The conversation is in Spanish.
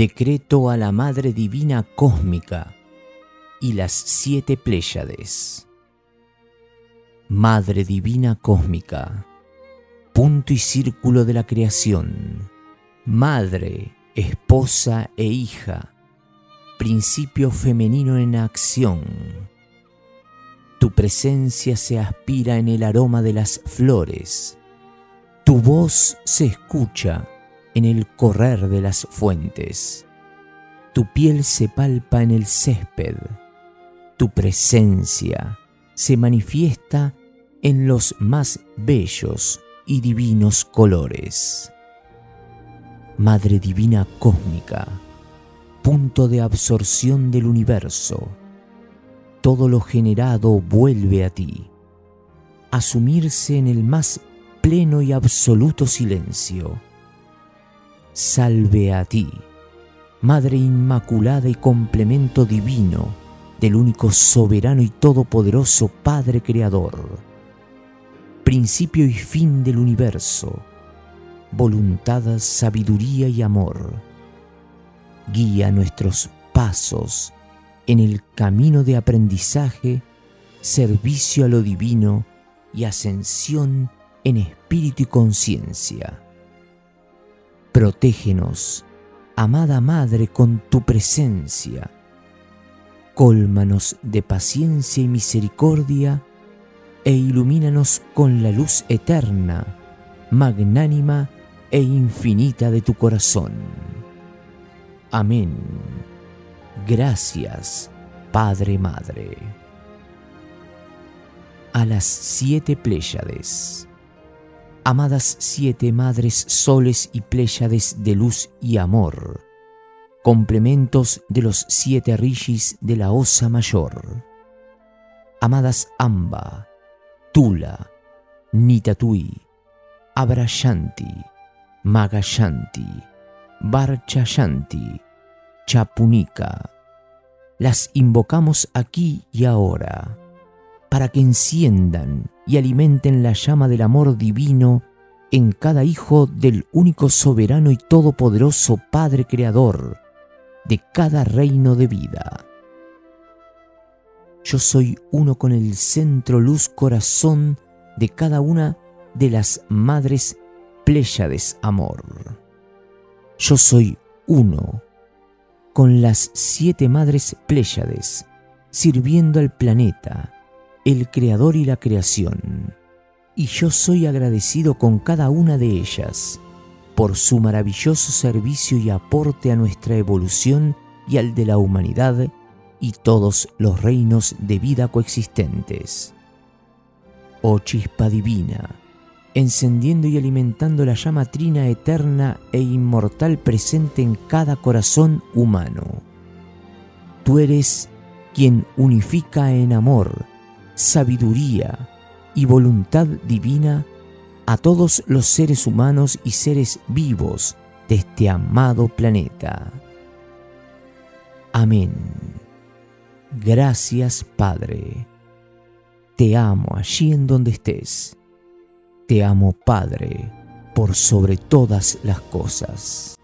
Decreto a la Madre Divina Cósmica y las 7 Pléyades. Madre Divina Cósmica, punto y círculo de la creación, Madre, esposa e hija, principio femenino en acción. Tu presencia se aspira en el aroma de las flores, tu voz se escucha en el correr de las fuentes, tu piel se palpa en el césped, tu presencia se manifiesta en los más bellos y divinos colores. Madre Divina Cósmica, punto de absorción del universo, todo lo generado vuelve a ti, a sumirse en el más pleno y absoluto silencio. Salve a ti, Madre Inmaculada y complemento divino del único soberano y todopoderoso Padre Creador, principio y fin del universo, voluntad, sabiduría y amor. Guía nuestros pasos en el camino de aprendizaje, servicio a lo divino y ascensión en espíritu y conciencia. Protégenos, amada Madre, con tu presencia. Cólmanos de paciencia y misericordia e ilumínanos con la luz eterna, magnánima e infinita de tu corazón. Amén. Gracias, Padre Madre. A las 7 Pléyades. Amadas 7 madres soles y pléyades de luz y amor, complementos de los 7 rishis de la Osa Mayor. Amadas Amba, Tula, Nitatui, Abrashanti, Magashanti, Barchashanti, Chapunika. Las invocamos aquí y ahora, para que enciendan y alimenten la llama del amor divino en cada hijo del único soberano y todopoderoso Padre Creador de cada reino de vida. Yo soy uno con el centro luz corazón de cada una de las madres Pléyades amor. Yo soy uno con las 7 madres Pléyades, sirviendo al planeta, el Creador y la creación, y yo soy agradecido con cada una de ellas por su maravilloso servicio y aporte a nuestra evolución y al de la humanidad y todos los reinos de vida coexistentes. Oh chispa divina, encendiendo y alimentando la llama trina eterna e inmortal presente en cada corazón humano. Tú eres quien unifica en amor, sabiduría y voluntad divina a todos los seres humanos y seres vivos de este amado planeta. Amén. Gracias, Padre. Te amo allí en donde estés. Te amo, Padre, por sobre todas las cosas.